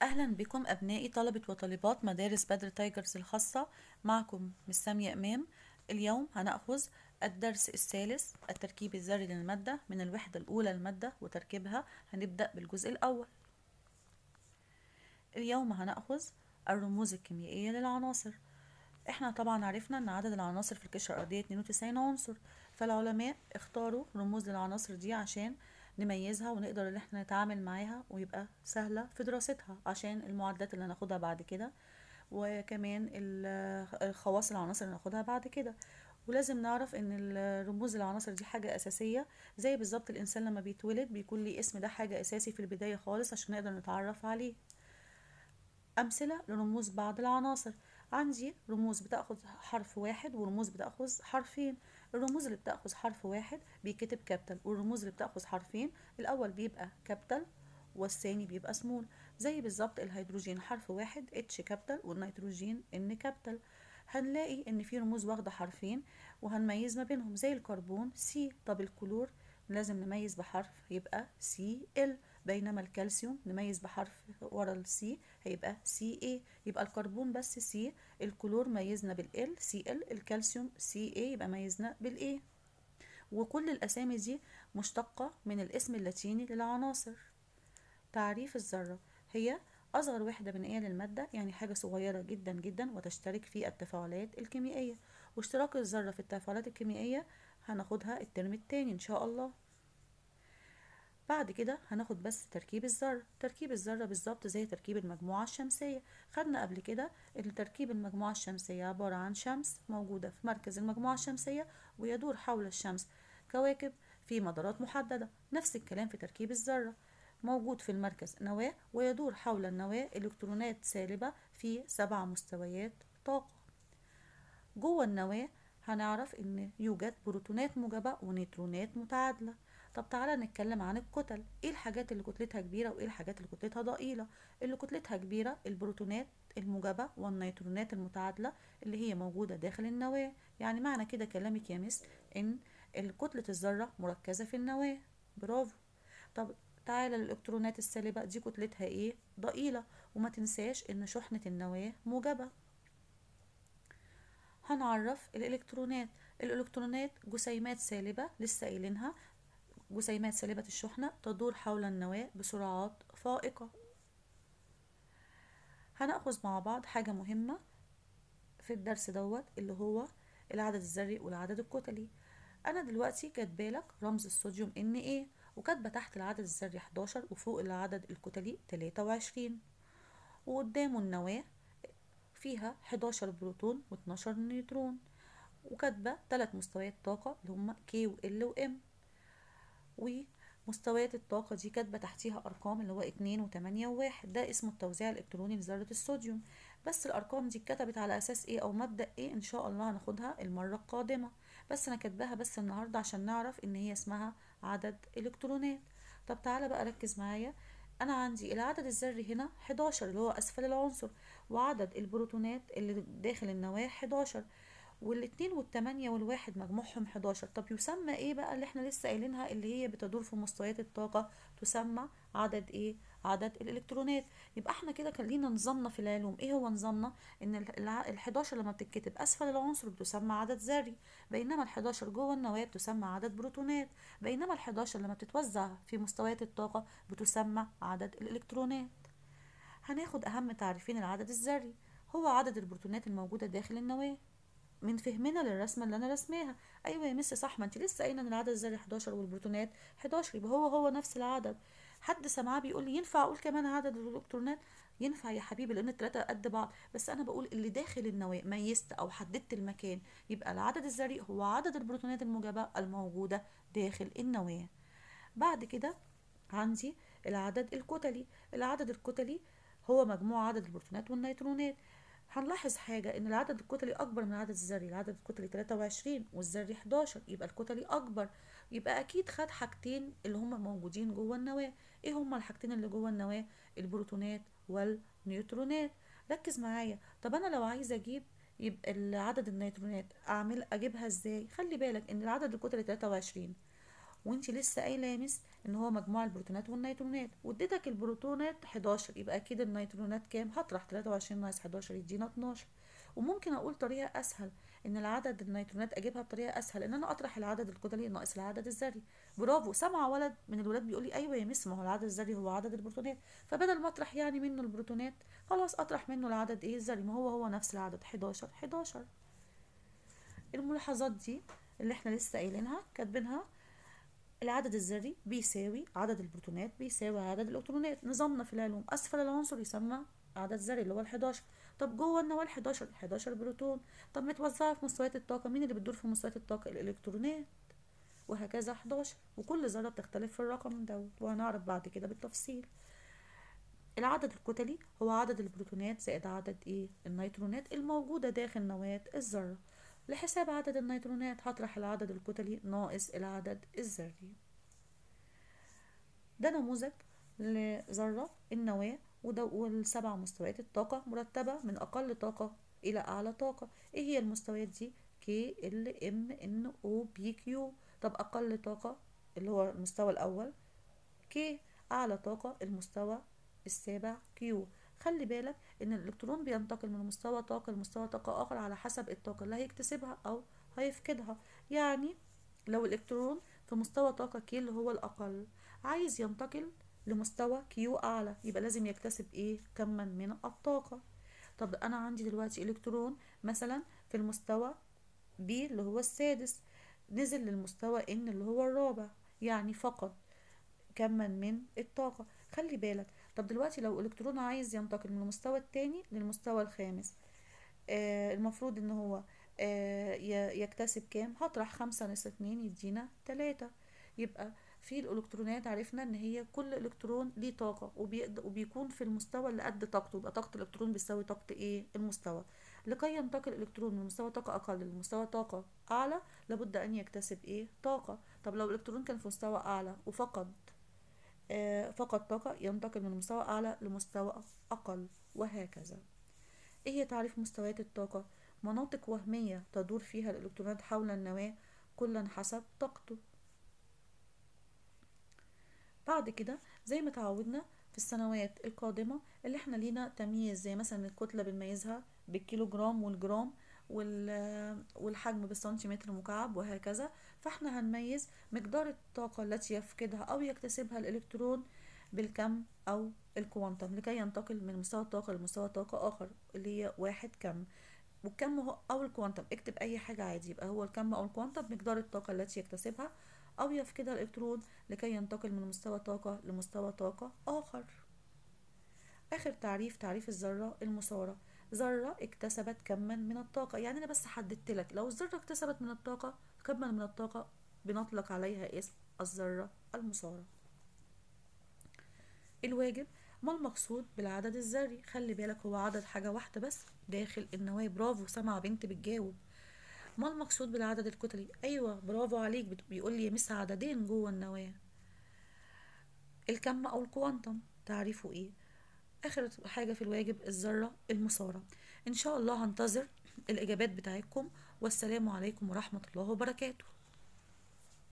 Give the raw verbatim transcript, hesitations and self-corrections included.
أهلا بكم أبنائي طلبة وطالبات مدارس بدر تايجرز الخاصة. معكم مس سامية إمام. اليوم هنأخذ الدرس الثالث التركيب الذري للمادة من الوحدة الأولى للمادة وتركيبها. هنبدأ بالجزء الأول. اليوم هنأخذ الرموز الكيميائية للعناصر. احنا طبعا عرفنا ان عدد العناصر في القشرة الأرضية اتنين وتسعين عنصر، فالعلماء اختاروا رموز للعناصر دي عشان نميزها ونقدر ان احنا نتعامل معاها ويبقى سهلة في دراستها عشان المعادلات اللي هناخدها بعد كده، وكمان الخواص العناصر اللي هناخدها بعد كده. ولازم نعرف ان الرموز العناصر دي حاجة اساسية، زي بالظبط الانسان لما بيتولد بيكون ليه اسم، ده حاجة اساسي في البداية خالص عشان نقدر نتعرف عليه. أمثلة لرموز بعض العناصر: عندي رموز بتأخذ حرف واحد ورموز بتأخذ حرفين. الرموز اللي بتأخذ حرف واحد بيكتب كابيتال، والرموز اللي بتأخذ حرفين الأول بيبقى كابيتال والثاني بيبقى سمول. زي بالظبط الهيدروجين حرف واحد اتش كابيتال، والنيتروجين ان كابيتال. هنلاقي ان في رموز واخدة حرفين وهنميز ما بينهم، زي الكربون سي. طب الكلور لازم نميز بحرف يبقى سي ال، بينما الكالسيوم نميز بحرف ورا السي هيبقى سي اي. يبقى الكربون بس سي، الكلور ميزنا بالال سي ال، الكالسيوم سي اي يبقى ميزنا بالاي. وكل الاسامي دي مشتقة من الاسم اللاتيني للعناصر. تعريف الذرة: هي أصغر وحدة بنائية للمادة، يعني حاجة صغيرة جدا جدا وتشترك في التفاعلات الكيميائية. واشتراك الذرة في التفاعلات الكيميائية هناخدها الترم التاني إن شاء الله. بعد كده هناخد بس تركيب الذرة. تركيب الذرة بالظبط زي تركيب المجموعة الشمسية. خدنا قبل كده ان تركيب المجموعة الشمسية عبارة عن شمس موجودة في مركز المجموعة الشمسية ويدور حول الشمس كواكب في مدارات محددة. نفس الكلام في تركيب الذرة، موجود في المركز نواة ويدور حول النواة إلكترونات سالبة في سبع مستويات طاقة. جوه النواة هنعرف ان يوجد بروتونات موجبة ونيوترونات متعادلة. طب تعالى نتكلم عن الكتل. ايه الحاجات اللي كتلتها كبيرة وايه الحاجات اللي كتلتها ضئيلة؟ اللي كتلتها كبيرة البروتونات الموجبة والنيوترونات المتعادلة اللي هي موجودة داخل النواة. يعني معنى كده كلامك يا مس ان كتلة الذرة مركزة في النواة. برافو. طب تعالى الالكترونات السالبة دي كتلتها ايه؟ ضئيلة. وما تنساش ان شحنة النواة موجبة. هنعرف الالكترونات. الالكترونات جسيمات سالبة، لسه قايلينها، جسيمات سالبة الشحنة تدور حول النواة بسرعات فائقة. هنأخذ مع بعض حاجة مهمة في الدرس دوت اللي هو العدد الذري والعدد الكتلي. انا دلوقتي كاتبالك رمز الصوديوم ان ايه، وكاتبه تحت العدد الذري حداشر وفوق العدد الكتلي تلاتة وعشرين، وقدامه النواة فيها حداشر بروتون و12 نيوترون، وكاتبه ثلاث مستويات طاقه اللي هم كي وال وام. ومستويات الطاقه دي كاتبه تحتيها ارقام اللي هو اتنين وتمانية وواحد، ده اسمه التوزيع الالكتروني لذره الصوديوم. بس الارقام دي اتكتبت على اساس ايه او مبدا ايه؟ ان شاء الله هناخدها المره القادمه، بس انا كاتباها بس النهارده عشان نعرف ان هي اسمها عدد الكترونات. طب تعالى بقى ركز معايا. انا عندي العدد الذري هنا حداشر اللي هو اسفل العنصر، وعدد البروتونات اللي داخل النواه حداشر، والاتنين والتمانية والواحد مجموعهم حداشر. طب يسمى ايه بقى اللي احنا لسه قايلينها اللي هي بتدور في مستويات الطاقة؟ تسمى عدد ايه؟ عدد الالكترونات. يبقى احنا كده كان لينا نظامنا في العلوم. ايه هو نظامنا؟ ان ال حداشر لما بتتكتب اسفل العنصر بتسمى عدد ذري، بينما ال حداشر جوه النواة بتسمى عدد بروتونات، بينما ال حداشر لما بتتوزع في مستويات الطاقة بتسمى عدد الالكترونات. هناخد اهم تعريفين العدد الذري. هو عدد البروتونات الموجودة داخل النواة. من فهمنا للرسمه اللي انا رسماها، ايوه يا مس صح، ما انت لسه قايله ان العدد الذري حداشر والبروتونات حداشر، يبقى هو هو نفس العدد. حد سمعاه بيقول لي ينفع اقول كمان عدد الالكترونات؟ ينفع يا حبيبي لان التلاته قد بعض، بس انا بقول اللي داخل النواه، ميزت او حددت المكان. يبقى العدد الذري هو عدد البروتونات الموجبه الموجوده داخل النواه. بعد كده عندي العدد الكتلي. العدد الكتلي هو مجموع عدد البروتونات والنيوترونات. هنلاحظ حاجة ان العدد الكتلي اكبر من العدد الذري. العدد الكتلي تلاتة وعشرين والذري حداشر، يبقى الكتلي اكبر. يبقى اكيد خد حاجتين اللي هما موجودين جوه النواة. ايه هما الحاجتين اللي جوه النواة؟ البروتونات والنيوترونات. ركز معايا. طب انا لو عايزة اجيب يبقى عدد النيوترونات اعمل اجيبها ازاي؟ خلي بالك ان العدد الكتلي تلاتة وعشرين وانت لسه قايله يا مس ان هو مجموع البروتونات والنيترونات، واديتك البروتونات حداشر، يبقى اكيد النيترونات كام؟ هطرح تلاتة وعشرين ناقص حداشر يدينا اتناشر. وممكن اقول طريقه اسهل، ان العدد النيترونات اجيبها بطريقه اسهل، ان انا اطرح العدد الكتلي ناقص العدد الذري. برافو، سمع ولد من الولاد بيقول لي ايوه يا مس، ما هو العدد الذري هو عدد البروتونات، فبدل ما اطرح يعني منه البروتونات، خلاص اطرح منه العدد ايه الذري، ما هو هو نفس العدد حداشر حداشر. الملاحظات دي اللي احنا لسه قايلينها كاتبينها، العدد الذري بيساوي عدد البروتونات بيساوي عدد الالكترونات. نظامنا في العلوم اسفل العنصر يسمى عدد ذري اللي هو الحداشر. طب جوه النواه الحداشر حداشر بروتون. طب متوزعه في مستويات الطاقه، مين اللي بتدور في مستويات الطاقه؟ الالكترونات. وهكذا حداشر، وكل ذره بتختلف في الرقم دوت، وهنعرف بعد كده بالتفصيل. العدد الكتلي هو عدد البروتونات زائد عدد ايه النيترونات الموجوده داخل نواه الذره. لحساب عدد النيترونات هطرح العدد الكتلي ناقص العدد الذري. ده نموذج لذرة النواة، وده والسبع مستويات الطاقة مرتبة من أقل طاقة إلى أعلى طاقة. إيه هي المستويات دي؟ K L M N O P Q. طب أقل طاقة اللي هو المستوى الأول K، أعلى طاقة المستوى السابع Q. خلي بالك إن الإلكترون بينتقل من مستوى طاقة لمستوى طاقة آخر على حسب الطاقة اللي هيكتسبها أو هيفقدها. يعني لو الإلكترون في مستوى طاقة K اللي هو الأقل، عايز ينتقل لمستوى كيو أعلى، يبقى لازم يكتسب إيه؟ كما من الطاقة. طب أنا عندي دلوقتي إلكترون مثلا في المستوى B اللي هو السادس، نزل للمستوى N اللي هو الرابع، يعني فقط كما من الطاقة. خلي بالك، طب دلوقتي لو إلكترون عايز ينتقل من المستوى التاني للمستوى الخامس، آه المفروض ان هو آه يكتسب كام؟ هطرح خمسة ناقص اتنين يدينا تلاتة. يبقى في الالكترونات عرفنا ان هي كل الكترون ليه طاقة، وبيكون في المستوى اللي قد طاقته، يبقى طاقة الالكترون بتساوي طاقة ايه المستوى. لكي ينتقل الالكترون من مستوى طاقة اقل لمستوى طاقة اعلى لابد ان يكتسب ايه؟ طاقة. طب لو الالكترون كان في مستوى اعلى وفقد آه فقد طاقة، ينتقل من مستوى اعلى لمستوى اقل، وهكذا. ايه هي تعريف مستويات الطاقة؟ مناطق وهمية تدور فيها الإلكترونات حول النواة كلا حسب طاقته. بعد كده زي ما تعودنا في السنوات القادمة اللي احنا لينا تمييز، زي مثلا الكتلة بنميزها بالكيلوجرام والجرام والحجم بالسنتيمتر مكعب وهكذا، فاحنا هنميز مقدار الطاقة التي يفقدها أو يكتسبها الإلكترون بالكم أو الكوانتم لكي ينتقل من مستوى طاقة لمستوى طاقة آخر، اللي هي واحد كم. والكم هو أو الكوانتم، اكتب أي حاجة عادي، يبقى هو الكم أو الكوانتم مقدار الطاقة التي يكتسبها أو يفقدها الإلكترون لكي ينتقل من مستوى طاقة لمستوى طاقة آخر. آخر تعريف، تعريف الذرة المسارة. ذرة اكتسبت كما من الطاقة، يعني أنا بس حددت لك لو الذرة اكتسبت من الطاقة كما من الطاقة بنطلق عليها اسم الذرة المسارة. الواجب، ما المقصود بالعدد الذري؟ خلي بالك هو عدد حاجة واحدة بس داخل النواة. برافو، سمع بنت بتجاوب. ما المقصود بالعدد الكتلي؟ ايوه برافو عليك، بيقول لي يا مس عددين جوه النواة. الكم او الكوانتم تعريفه ايه؟ اخر حاجة في الواجب الذرة المسارة. ان شاء الله هنتظر الاجابات بتاعتكم، والسلام عليكم ورحمة الله وبركاته.